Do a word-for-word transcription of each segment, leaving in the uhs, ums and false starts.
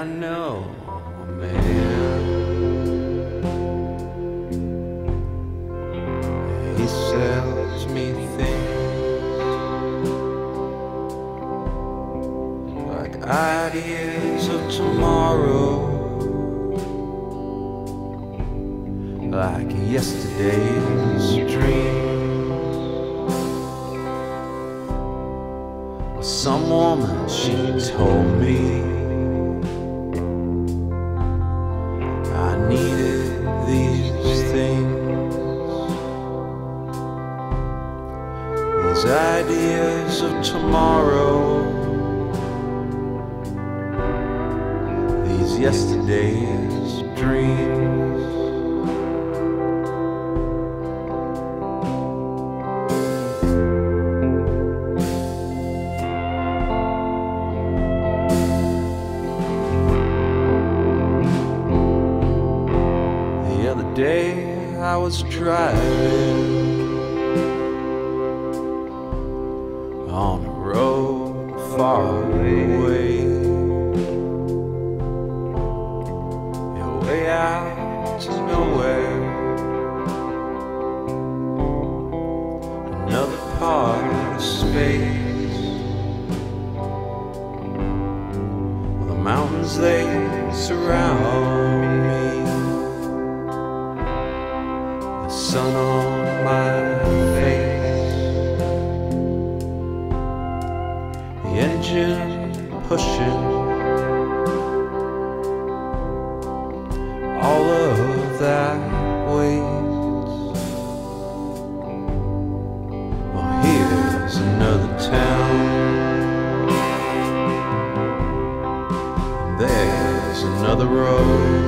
know a man. He sells me things like ideas of tomorrow, like yesterday's dreams. Some woman, she told me I needed these things, these ideas of tomorrow, these yesterday's dreams. I was driving on a road far away, way out to nowhere, another part of space. Well, the mountains, they surround me, sun on my face, the engine pushing all of that weight. Well, here's another town, and there's another road.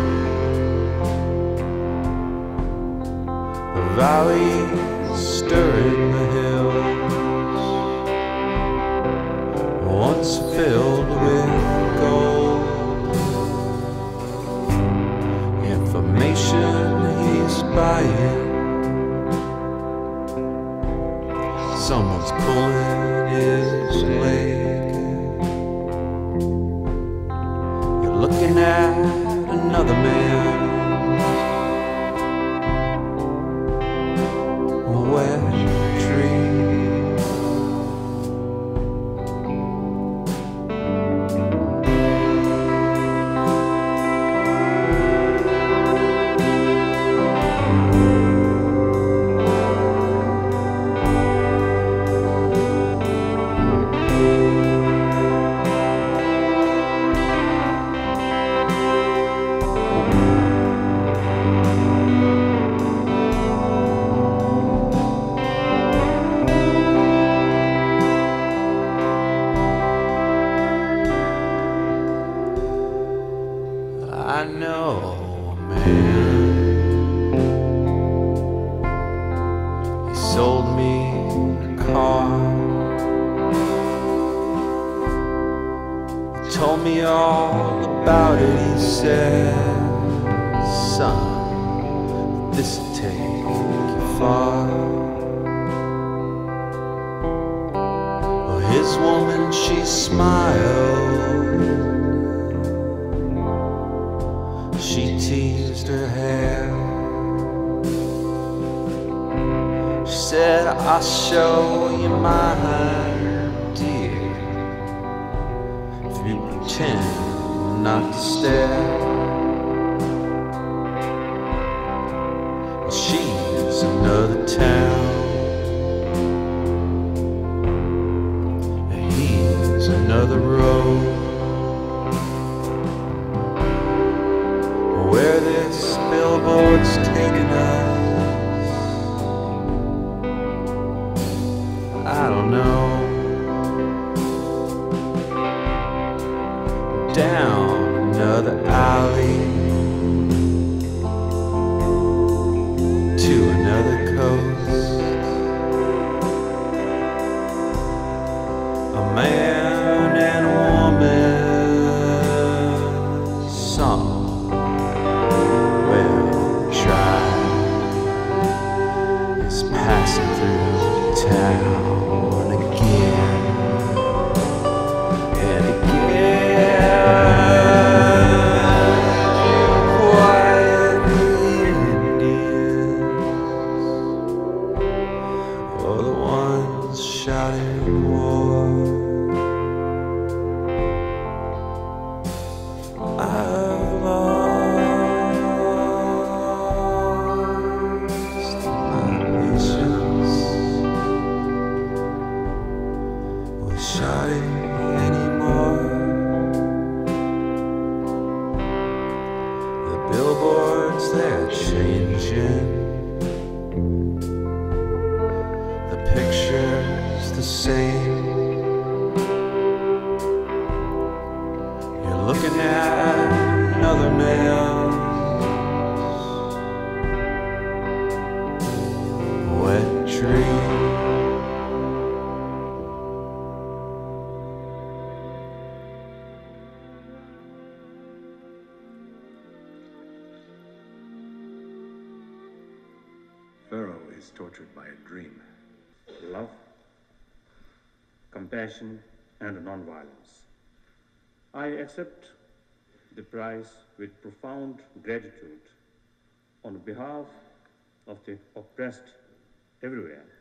Valleys stirring the hills, once filled with gold. Information he's buying, someone's pulling his leg. You're looking at another man, again and again. war. I've lost my patience with shoddy anymore. The billboards, they're changing. The picture's the same. You're looking at another man's wet dream. Pharaoh is tortured by a dream. Love, compassion, and non-violence. I accept the prize with profound gratitude on behalf of the oppressed everywhere.